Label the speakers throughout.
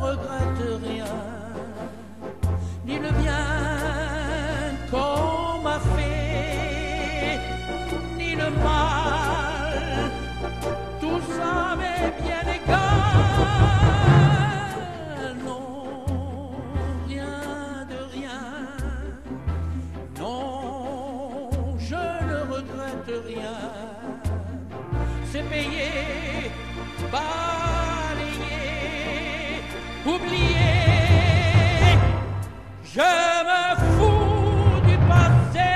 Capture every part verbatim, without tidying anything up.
Speaker 1: regrette rien, ni le bien qu'on m'a fait, ni le mal, tout ça m'est bien égal. Non, rien de rien, non, je ne regrette rien. C'est payé, balayé, oublié. Je me fous du passé.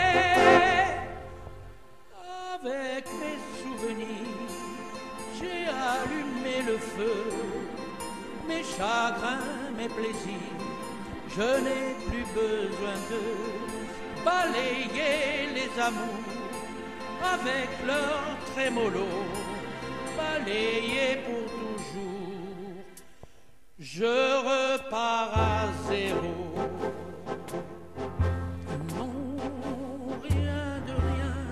Speaker 1: Avec mes souvenirs, j'ai allumé le feu. Mes chagrins, mes plaisirs, je n'ai plus besoin de balayer les amours avec leur trémolo, balayé pour toujours. Je repars à zéro. Non, rien de rien.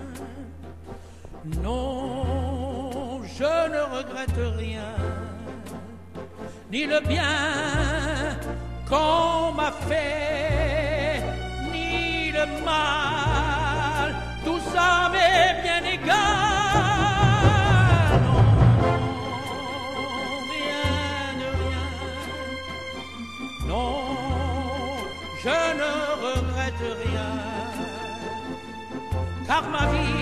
Speaker 1: Non, je ne regrette rien, ni le bien qu'on m'a fait, ni le mal. Tout ça m'est bien égal. Non, rien de rien. Non, je ne regrette rien, car ma vie